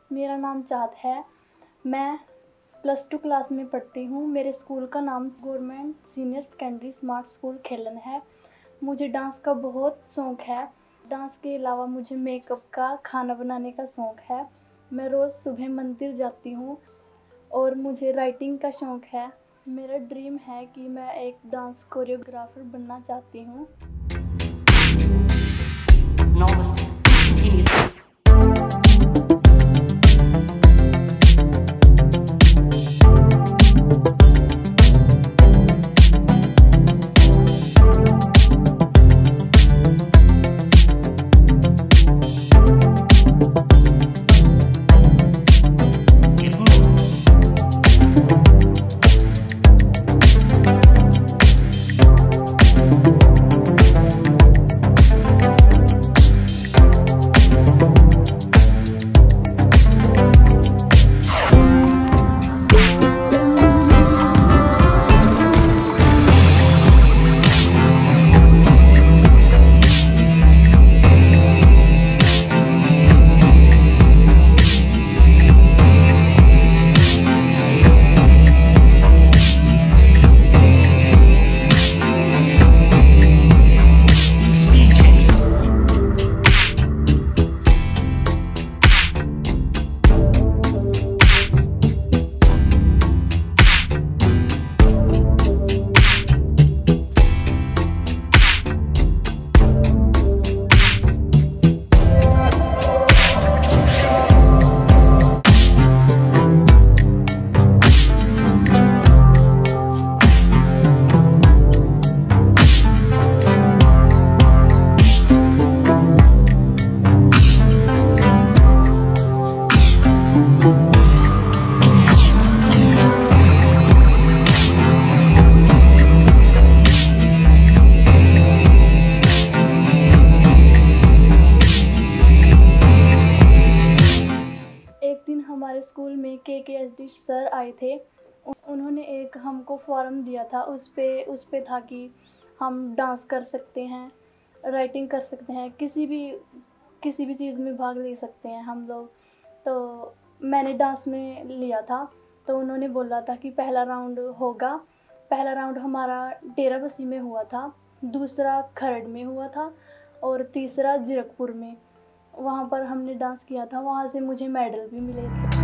मेरा नाम चाहत है। मैं +2 क्लास में पढ़ती हूँ। मेरे स्कूल का नाम government senior secondary smart school Khelan है। मुझे डांस का बहुत शौक़ है। डांस के अलावा मुझे मेकअप का, खाना बनाने का शौक़ है। मैं रोज़ सुबह मंदिर जाती हूँ और मुझे राइटिंग का शौक़ है। मेरा ड्रीम है कि मैं एक डांस कोरियोग्राफर बनना चाहती हूँ। हमारे स्कूल में KKSD सर आए थे। उन्होंने एक हमको फॉर्म दिया था। उस पे था कि हम डांस कर सकते हैं, राइटिंग कर सकते हैं, किसी भी चीज़ में भाग ले सकते हैं हम लोग। तो मैंने डांस में लिया था। तो उन्होंने बोला था कि पहला राउंड होगा। पहला राउंड हमारा डेराबस्सी में हुआ था, दूसरा खरड़ में हुआ था और तीसरा जीरकपुर में। वहाँ पर हमने डांस किया था। वहाँ से मुझे मेडल भी मिले थे।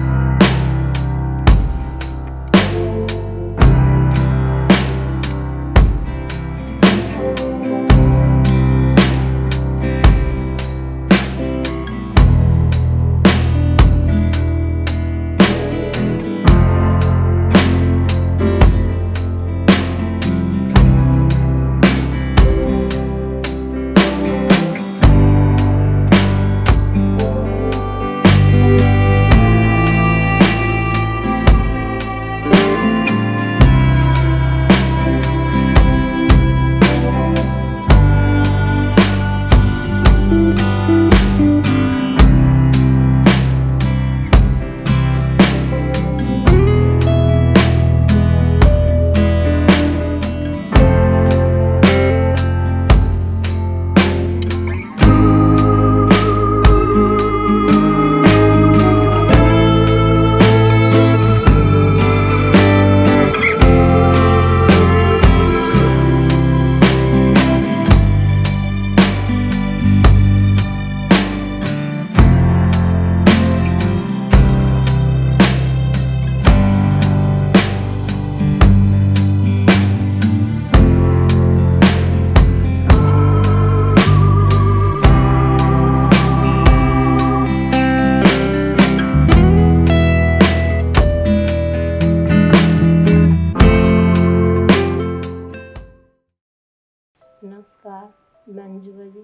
नमस्कार, मैं अंजू जी।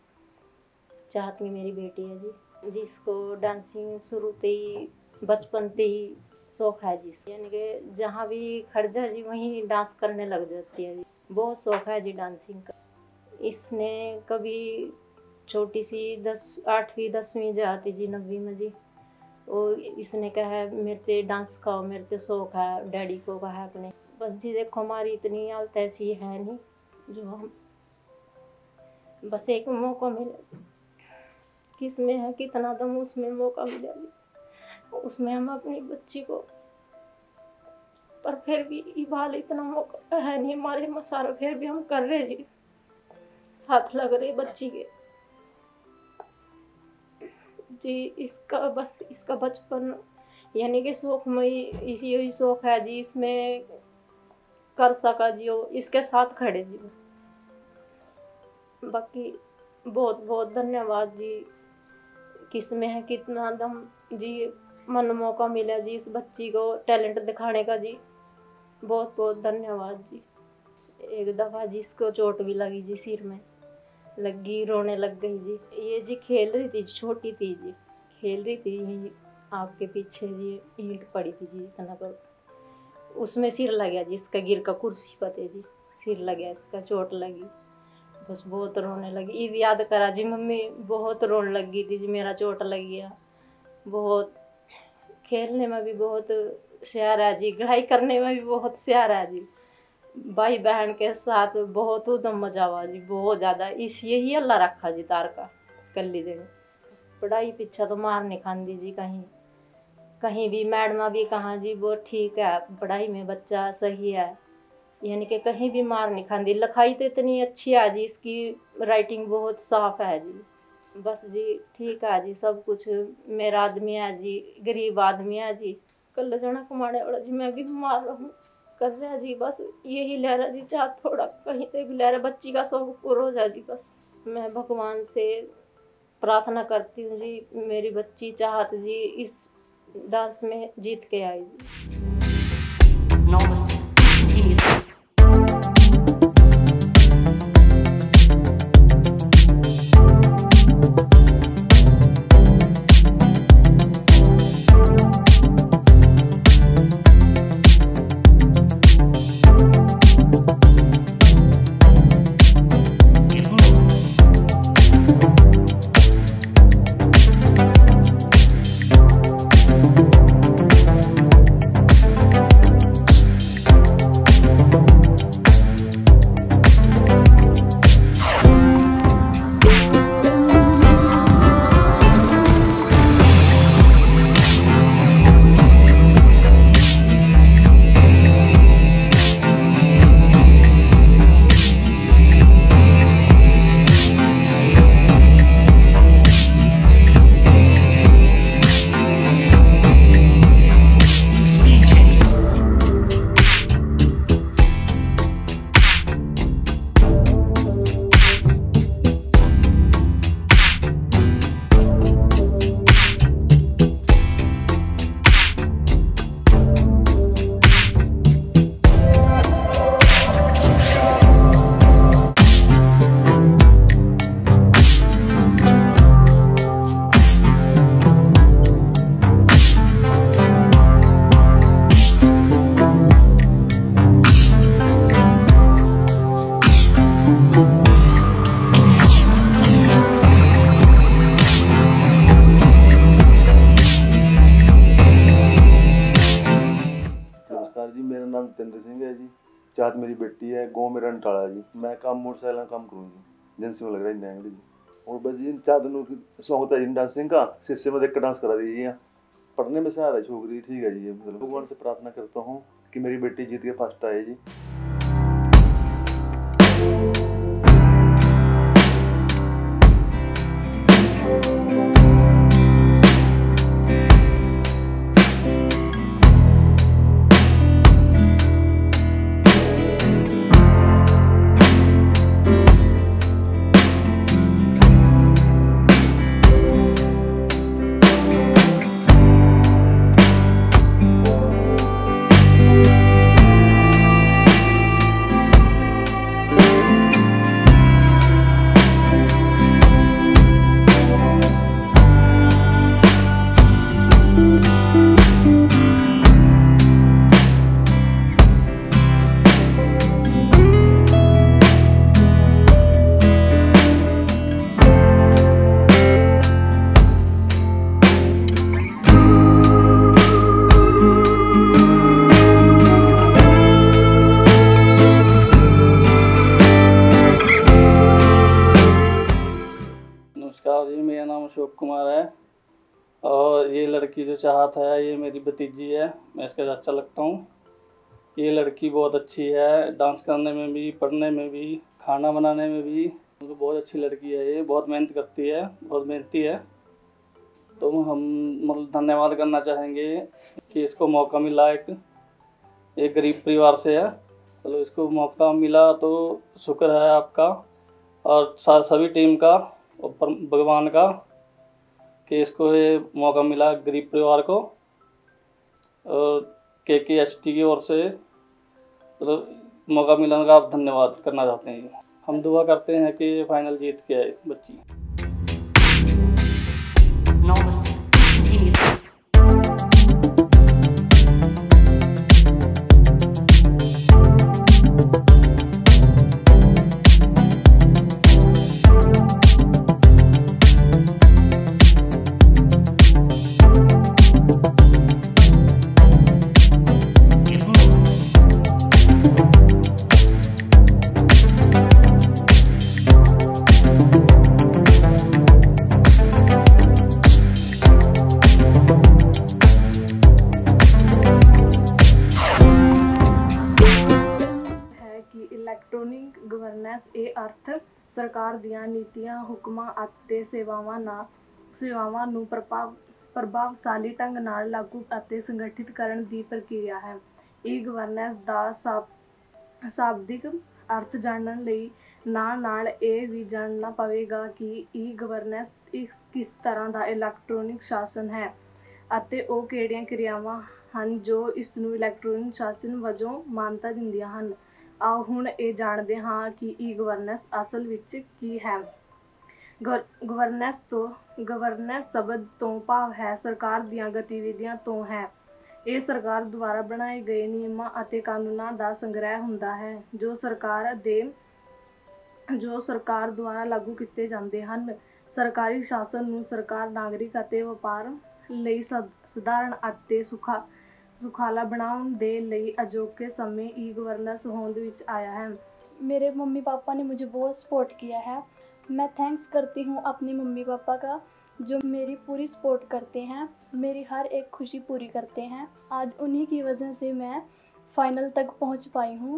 चाहत की मेरी बेटी है जी, जिसको डांसिंग शुरू से ही बचपन से ही शौक़ है जी। यानी कि जहाँ भी खड़ जा जी वहीं डांस करने लग जाती है जी। बहुत शौक़ है जी डांसिंग का। इसने कभी छोटी सी 8वीं 10वीं जाती जी, 9वीं में जी, और इसने कहा मेरे से डांस खाओ, मेरे से शौक़ है, डैडी को कहा अपने। बस जी देखो हमारी इतनी हालत ऐसी है नहीं जो हम बस एक मौका मिले, किस में है कितना दम उसमें मौका मिले जी। उसमें हम अपनी बच्ची को, पर फिर भी ये बाल इतना मौका है नहीं हमारे मसारा, फिर भी हम कर रहे जी, साथ लग रहे बच्ची के जी। इसका बचपन यानी कि शौकमयी इसी यही शौक है जी, इसमें कर सका जी, इसके साथ खड़े जी। बाकी बहुत बहुत धन्यवाद जी, किसमें है कितना दम जी, मन मौका मिला जी इस बच्ची को टैलेंट दिखाने का जी, बहुत बहुत धन्यवाद जी। एक दफ़ा जी इसको चोट भी लगी जी, सिर में लगी, रोने लग गई जी। ये जी खेल रही थी, छोटी थी जी, खेल रही थी आपके पीछे जी, ईंट पड़ी थी जी इतना कर, उसमें सिर लग गया जी इसका, गिर का कुर्सी पते जी, सिर लग गया इसका, चोट लगी, बस बहुत रोने लगी। ये भी याद करा जी, मम्मी बहुत रोने लगी थी जी, मेरा चोट लग गया। बहुत खेलने में भी बहुत श्यार है जी, गढ़ाई करने में भी बहुत श्यार है जी, भाई बहन के साथ बहुत उदम मजा हुआ जी, बहुत ज़्यादा। इस यही अल्लाह रखा जी तार का कर लीजिएगा। पढ़ाई पीछा तो मार नहीं खाती जी, कहीं भी मैडमा भी कहाँ जी वो ठीक है, पढ़ाई में बच्चा सही है, यानी कि कहीं भी मार नहीं खाती। लिखाई तो इतनी अच्छी है जी, इसकी राइटिंग बहुत साफ है जी, बस जी ठीक है जी, सब कुछ। मेरा आदमी है जी, गरीब आदमी है जी, कल जना कमाने वाला जी, मैं भी बीमार रहूँ कर रहा जी, बस यही ले रहा जी, चाह थोड़ा कहीं से भी ले रहा, बच्ची का शौक पूरा हो जाए जी। बस मैं भगवान से प्रार्थना करती हूँ जी, मेरी बच्ची चाहत जी इस डांस में जीत के आई जी। जितेंद्र सिंह है जी, चाहत मेरी बेटी है, गाँव मेरा नटाला जी। मैं काम मोटरसाइकिल का काम करूँ जी, एजेंसी में लग रहा है नैंगली जी। और बस जी चाहत शौक होता है जी डांसिंग का, शीशे में देख कर डांस करा दीजिए। पढ़ने में से आ रहा है छोकरी, ठीक है जी। मतलब भगवान से प्रार्थना करता हूँ कि मेरी बेटी जीत के फर्स्ट आए जी। नमस्कार जी, मेरा नाम अशोक कुमार है। और ये लड़की जो चाहत है ये मेरी भतीजी है, मैं इसका अच्छा लगता हूँ। ये लड़की बहुत अच्छी है, डांस करने में भी, पढ़ने में भी, खाना बनाने में भी। तो बहुत अच्छी लड़की है, ये बहुत मेहनत करती है, बहुत मेहनती है। तो हम मतलब धन्यवाद करना चाहेंगे कि इसको मौका मिला। एक गरीब परिवार से है, चलो इसको मौका मिला तो शुक्र है आपका और सभी टीम का और भगवान का कि इसको ये मौका मिला गरीब परिवार को। और KKHT की ओर से तो मौका मिलने का आप धन्यवाद करना चाहते हैं। हम दुआ करते हैं कि ये फाइनल जीत के आए बच्ची। ਇਲੈਕਟ੍ਰੋਨਿਕ ਗਵਰਨੈਂਸ ਇਹ ਅਰਥ ਸਰਕਾਰ ਦੀਆਂ ਨੀਤੀਆਂ, ਹੁਕਮਾਂ ਅਤੇ ਸੇਵਾਵਾਂ ਨੂੰ ਪ੍ਰਭਾਵਸ਼ਾਲੀ ਢੰਗ ਨਾਲ ਲਾਗੂ ਅਤੇ ਸੰਗਠਿਤ ਕਰਨ ਦੀ ਪ੍ਰਕਿਰਿਆ ਹੈ। ਇਹ ਗਵਰਨੈਂਸ ਦਾ ਸ਼ਾਬਦਿਕ ਅਰਥ ਜਾਣਨ ਲਈ ਨਾਲ ਇਹ ਵੀ ਜਾਣਨਾ ਪਵੇਗਾ ਕਿ ਇਹ ਗਵਰਨੈਂਸ ਕਿਸ ਤਰ੍ਹਾਂ ਦਾ ਇਲੈਕਟ੍ਰੋਨਿਕ ਸ਼ਾਸਨ ਹੈ ਅਤੇ ਉਹ ਕਿਹੜੀਆਂ ਕਿਰਿਆਵਾਂ ਹਨ ਜੋ ਇਸ ਨੂੰ ਇਲੈਕਟ੍ਰੋਨਿਕ ਸ਼ਾਸਨ ਵਜੋਂ ਮਾਨਤਾ ਦਿੰਦੀਆਂ ਹਨ। ਆਓ ਹੁਣ ਇਹ ਜਾਣਦੇ ਹਾਂ ਕਿ ਈ ਗਵਰਨੈਂਸ ਅਸਲ ਵਿੱਚ ਕੀ ਹੈ। ਗਵਰਨੈਂਸ ਸ਼ਬਦ ਤੋਂ ਭਾਵ ਹੈ ਸਰਕਾਰ ਦੀਆਂ ਗਤੀਵਿਧੀਆਂ ਤੋਂ ਹੈ। ਇਹ ਸਰਕਾਰ ਦੁਆਰਾ ਬਣਾਏ ਗਏ ਨਿਯਮਾਂ ਅਤੇ ਕਾਨੂੰਨਾਂ ਦਾ ਸੰਗ੍ਰਹਿ ਹੁੰਦਾ ਹੈ ਜੋ ਸਰਕਾਰ ਦੁਆਰਾ ਲਾਗੂ ਕੀਤੇ ਜਾਂਦੇ ਹਨ। ਸਰਕਾਰੀ ਸ਼ਾਸਨ ਨੂੰ ਸਰਕਾਰ ਨਾਗਰਿਕ ਅਤੇ ਵਪਾਰ ਲਈ ਸਧਾਰਨ ਅਤੇ ਸੁਖਾਲਾ ਬਣਾਉਣ ਦੇ ਲਈ ਅਜੋਕੇ समय ई गवर्नेंस होंद विच आया है। मेरे मम्मी पापा ने मुझे बहुत सपोर्ट किया है। मैं थैंक्स करती हूँ अपने मम्मी पापा का जो मेरी पूरी सपोर्ट करते हैं, मेरी हर एक खुशी पूरी करते हैं। आज उन्हीं की वजह से मैं फाइनल तक पहुँच पाई हूँ।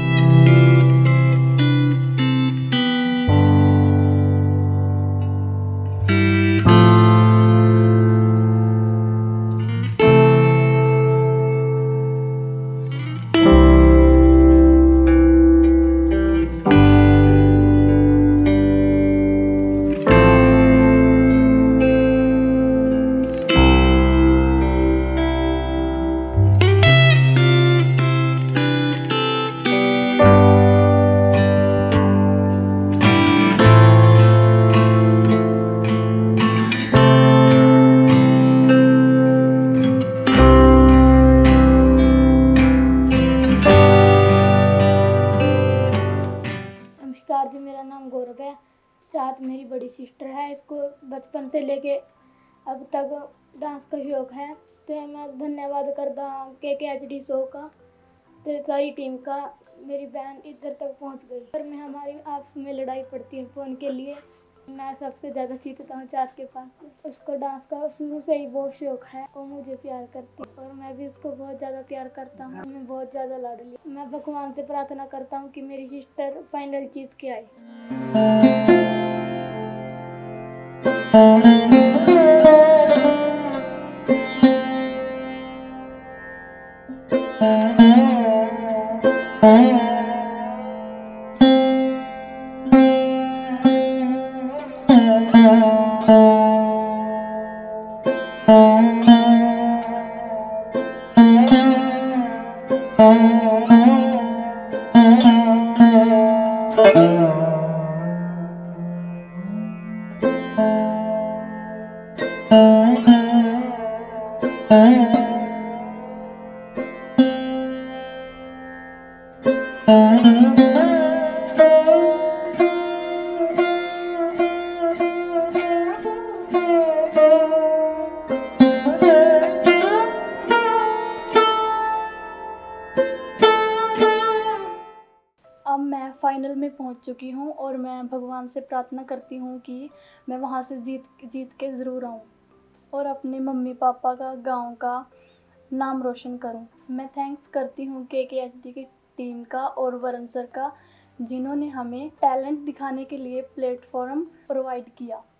नमस्कार जी, मेरा नाम गौरव है। चाहत मेरी बड़ी सिस्टर है। इसको बचपन से लेके अब तक डांस का शौक है। तो मैं धन्यवाद करता हूँ KKHD शो का, तो सारी टीम का। मेरी बहन इधर तक पहुँच गई और मैं हमारी आपस में लड़ाई पड़ती है फ़ोन के लिए। मैं सबसे ज़्यादा जीतता हूँ चाहत के पास। उसको डांस का शुरू से ही बहुत शौक है। वो मुझे प्यार करती है और मैं भी उसको बहुत ज़्यादा प्यार करता हूँ। मैं बहुत ज़्यादा लाडली। मैं भगवान से प्रार्थना करता हूँ कि मेरी सिस्टर फाइनल जीत के आए। अब मैं फाइनल में पहुंच चुकी हूं और मैं भगवान से प्रार्थना करती हूं कि मैं वहां से जीत के ज़रूर आऊं और अपने मम्मी पापा का, गांव का नाम रोशन करूं। मैं थैंक्स करती हूं KKHD की टीम का और वरुण सर का, जिन्होंने हमें टैलेंट दिखाने के लिए प्लेटफॉर्म प्रोवाइड किया।